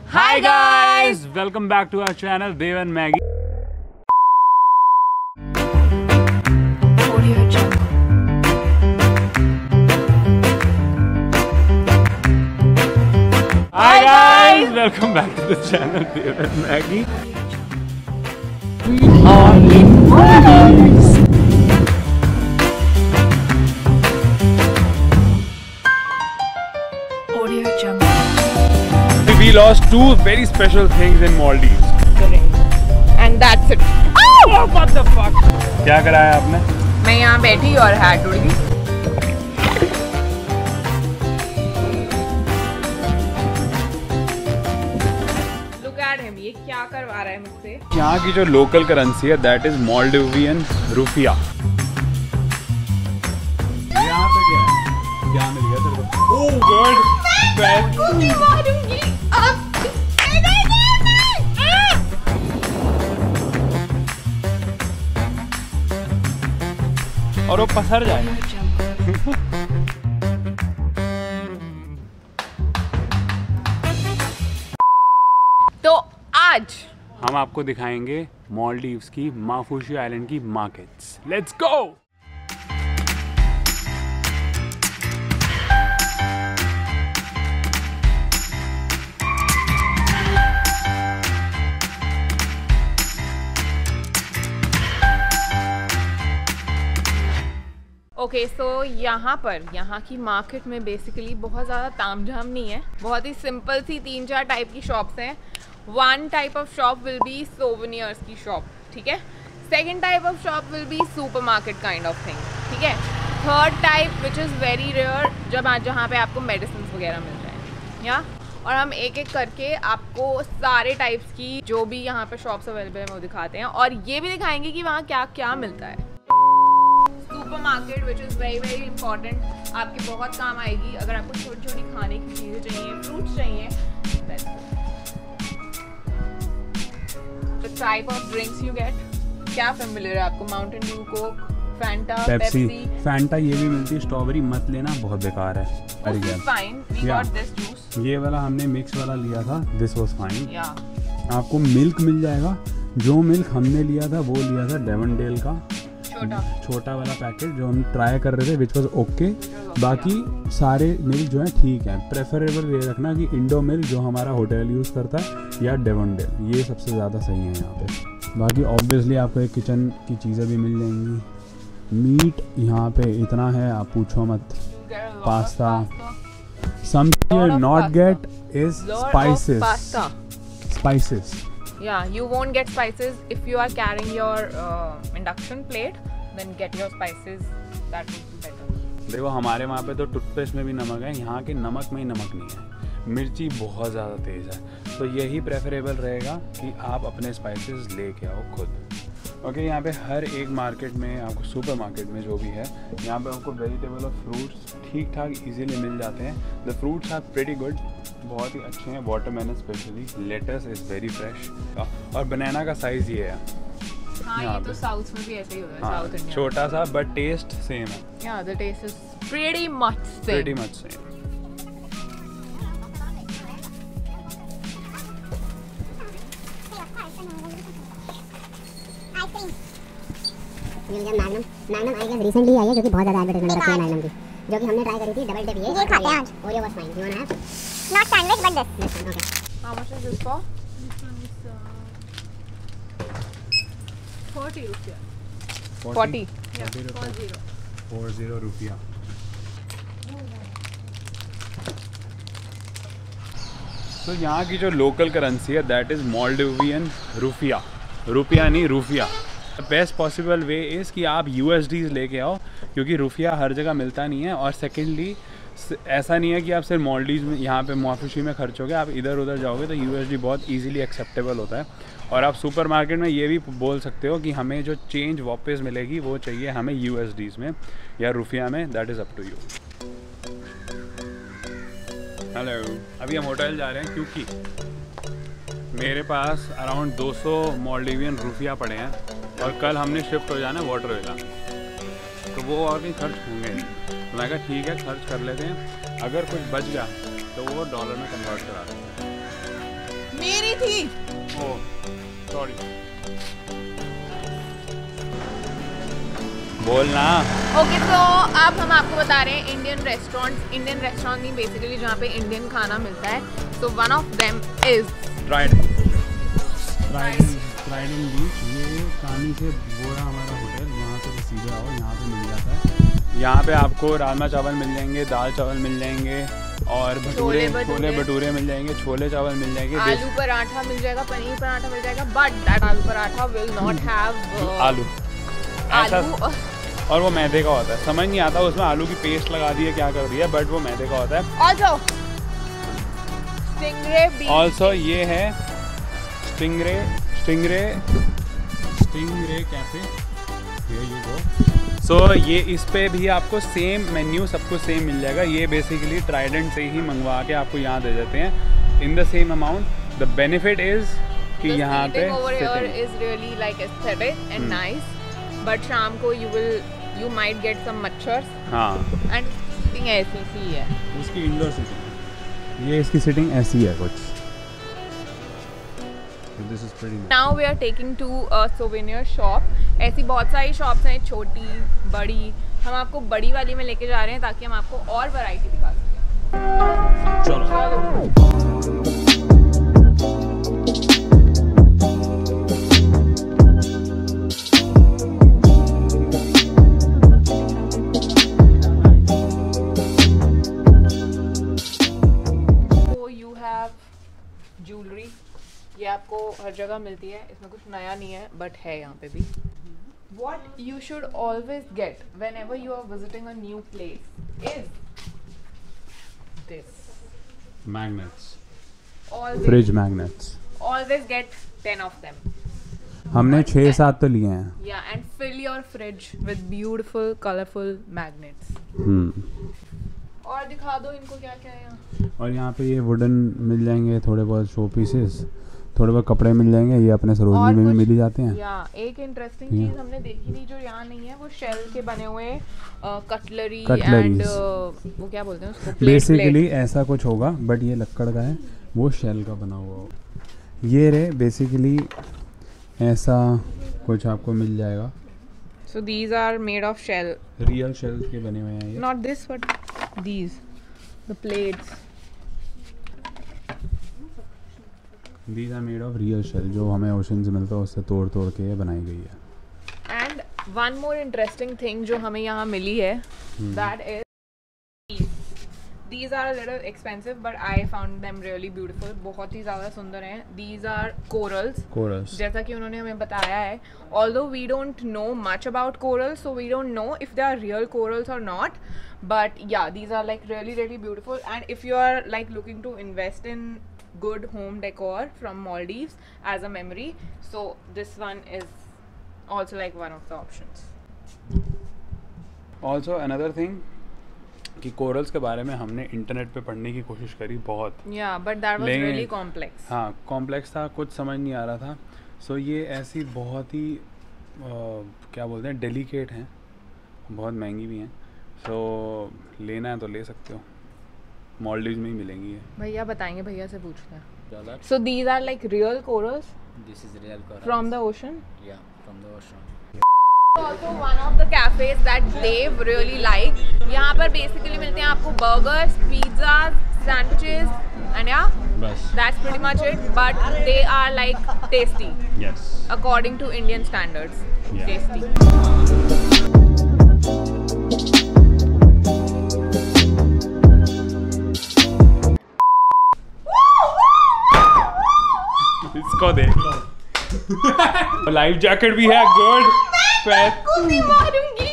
Hi guys! Welcome back to our channel Dev and Maggie. Hi guys! Welcome back to the channel Dev and Maggie. We are in Maldives. We lost two very special things in Maldives. And that's it. Oh, what the fuck? क्या कराया आपने? मैं यहाँ बैठी और hat उड़ गई। Look at him, ये क्या करवा रहा है मुझसे? यहाँ की जो लोकल करेंसी है, that is Maldivian रुपया। यहाँ पे क्या है? क्या मिल गया तेरे को? Oh God! मारूंगी अब। और वो पसर जाए। तो आज हम आपको दिखाएंगे मालदीव्स की माफुशी आइलैंड की markets. Let's go. Okay so यहाँ की मार्केट में बेसिकली बहुत ज़्यादा तामझाम नहीं है। बहुत ही सिंपल सी 3-4 टाइप की शॉप्स हैं। One type of shop will be souvenirs की शॉप, ठीक है। Second type of shop will be super market kind of thing, ठीक है। Third type which is very rare, जहाँ पे आपको मेडिसिन वगैरह मिल रहे हैं, या और हम एक एक करके आपको सारे टाइप्स की जो भी यहाँ पे शॉप्स अवेलेबल हैं वो दिखाते हैं, और ये भी दिखाएंगे कि वहाँ क्या क्या मिलता है। Super market which is very very important, आपके बहुत काम आएगी अगर आपको छोटी छोटी खाने की चीज़ें चाहिए, फ्रूट्स चाहिए। The type of drinks you get, क्या फेमिलियर है आपको? Mountain Dew, Coke, Fanta, Pepsi. Fanta ये भी मिलती है, स्ट्रॉबेरी मत लेना, बहुत बेकार है। Fine, we got this juice. ये वाला हमने मिक्स वाला लिया था, दिस वाज फाइन। आपको मिल्क मिल जाएगा, जो मिल्क हमने लिया था वो लिया था डेवनडेल का छोटा वाला पैकेट जो हम ट्राई कर रहे थे, विच वॉज ओके। बाकी सारे मिल्क जो है ठीक है। प्रेफरेबल ये रखना कि इंडो मिल्क जो हमारा होटल यूज़ करता है या डेवनडेल, ये सबसे ज़्यादा सही है यहाँ पे। बाकी ऑब्वियसली आपको एक किचन की चीज़ें भी मिल जाएंगी। मीट यहाँ पे इतना है, आप पूछो मत। Pasta, something you not get is spices. Yeah, you won't get spices if you are carrying your induction plate. Then get your spices. That would be better. देखो हमारे वहाँ पे तो टूथपेस्ट में भी नमक है, यहाँ के नमक में ही नमक नहीं है। मिर्ची बहुत ज़्यादा तेज़ है, तो यही प्रेफरेबल रहेगा कि आप अपने स्पाइसेस लेके आओ खुद। ओके, यहाँ पे हर एक मार्केट में आपको, सुपर मार्केट में जो भी है, यहाँ पे आपको वेजिटेबल और फ्रूट्स ठीक ठाक इजीली मिल जाते हैं। The fruits are pretty good, बहुत ही अच्छे हैं। Watermelon specially, lettuce is very fresh, और बनाना का साइज़ ये है। हाँ, ये तो साउथ में भी ऐसे ही होता है। साउथ इंडिया छोटा सा बट टेस्ट सेम है। Yeah, the taste is pretty much same. Pretty much same. Magnum I guess recently आई है, जो कि बहुत ज़्यादा एडवर्टाइजमेंट रखी है मैग्नम की, जो कि हमने ट्राई करी थी। डबल डिप ये खाते हैं आज। Oreo was fine. You want have not sandwich but this. Okay, How much is this for? This one is 40 rupiah. 40. Yeah, 40 रुपया। तो यहाँ की जो लोकल करेंसी है, दैट इज़ मालदीवियन रुपया। रुपया नहीं, रुपया। बेस्ट पॉसिबल वे इज़ कि आप USDs लेके आओ, क्योंकि रुपया हर जगह मिलता नहीं है। और सेकेंडली ऐसा नहीं है कि आप सिर्फ मालदीव्स में, यहाँ पे माफुशी में खर्चोगे, आप इधर उधर जाओगे तो USD बहुत इजीली एक्सेप्टेबल होता है। और आप सुपर मार्केट में ये भी बोल सकते हो कि हमें जो चेंज वापस मिलेगी वो चाहिए हमें USDs में या रुपया में, that is up to you. Hello, अभी हम होटल जा रहे हैं क्योंकि मेरे पास अराउंड 200 मालदीवियन रुपया पड़े हैं, और कल हमने शिफ्ट हो जाना है वाटरविला, तो वो और भी खर्च होंगे। तो मैं कहा ठीक है, खर्च कर लेते हैं, अगर कुछ बच गया तो वो डॉलर में कन्वर्ट करा देंगे। थी। ओह सॉरी, बोलना। ओके तो अब हम आपको बता रहे हैं इंडियन रेस्टोरेंट नहीं बेसिकली जहाँ पे इंडियन खाना मिलता है। So one of them is Trident beach. ये कानी से बोरा हमारा होटल, वहाँ से सीधे आओ, यहाँ पे मिल जाता है। यहाँ पे आपको राजमा चावल मिल जाएंगे, दाल चावल मिल जाएंगे और छोले भटूरे मिल जाएंगे, छोले चावल मिल जाएंगे, आलू पराठा मिल जाएगा, पनीर पराठा मिल जाएगा, बट दैट आलू पराठा विल नॉट हैव आलू। और वो मैदे का होता है, समझ नहीं आता उसमें आलू की पेस्ट लगा दी है क्या कर दिया, बट वो मैदे का होता है। ऑल्सो ये है स्टिंगरे कैफे। सो ये इस पे भी आपको सेम मेन्यू सब कुछ सेम मिल जाएगा। ये बेसिकली ट्राइडेंट से ही मंगवा के आपको यहाँ दे देते हैं in the same amount. The benefit is कि यहाँ पे is really like aesthetic and nice, but शाम को you might get some मच्छर। हाँ, एंड सीटिंग ऐसी सी है उसकी इंडोर सीटिंग। ये इसकी सीटिंग ऐसी है कुछ। This is pretty nice. Now we are taking to a souvenir shop। ऐसी बहुत सारी शॉप्स हैं, छोटी बड़ी। हम आपको बड़ी वाली में लेके जा रहे हैं ताकि हम आपको और वैरायटी दिखा सकें। चलो। ज्वेलरी ये आपको हर जगह मिलती है, इसमें कुछ नया नहीं है बट है यहाँ पे भी। What you should always get whenever you are visiting a new place is this magnets, fridge magnets. Always get 10 of them. हमने 6-7 तो लिए हैं। Yeah, and fill your fridge with beautiful colorful magnets. और दिखा दो इनको क्या क्या है यहाँ। और यहाँ पे ये वुडन मिल जाएंगे, थोड़े बहुत शो पीसेस, थोड़े बहुत कपड़े मिल जाएंगे। ये अपने सरोजनी में भी मिल ही जाते हैं। या एक इंटरेस्टिंग चीज हमने देखी थी जो यहाँ नहीं है, वो शेल के बने हुए कटलरी एंड वो क्या बोलते हैं उसको, बेसिकली ऐसा कुछ होगा, बट ये लक्कड़ का है, वो शेल का बना हुआ होगा। ये रे बेसिकली ऐसा कुछ आपको मिल जाएगा। So these are made of shell. Real shells के बने हुए हैं ये। Not this but these, the plates. These are made of real shell, जो हमें ओशन से मिलता है उससे तोड़ के ये बनाई गई है। And one more interesting thing जो हमें यहाँ मिली है, that is these are a little expensive but I found them really beautiful. बहुत ही ज़्यादा सुंदर हैं। These are corals. जैसा कि उन्होंने हमें बताया है, although we don't know much about corals, so we don't know if they are real corals or not. But yeah, these are like really beautiful. And if you are like looking to invest in good home decor from Maldives as a memory, so this one is also like one of the options. Also another thing कि corals के बारे में हमने internet पे पढ़ने की कोशिश करी बहुत। but that was really complex. हाँ, कॉम्प्लेक्स था, कुछ समझ नहीं आ रहा था। सो ये ऐसी बहुत ही क्या बोलते हैं, डेलिकेट हैं, बहुत महंगी भी हैं। सो लेना है तो ले सकते हो, मालदीव्स में ही मिलेंगी ये। भैया बताएंगे, भैया से पूछते हैं। So these are like real corals? This is real corals. From the ocean? Yeah, from the ocean. Also one of the cafes that Dave really like. यहाँ पर basically मिलते हैं आपको burgers, pizzas, sandwiches, and yeah, बस that's pretty much it. But they are like tasty. Yes. According to Indian standards, Yeah. tasty. इसको देख लो। Life jacket भी है, गुड। मारूंगी।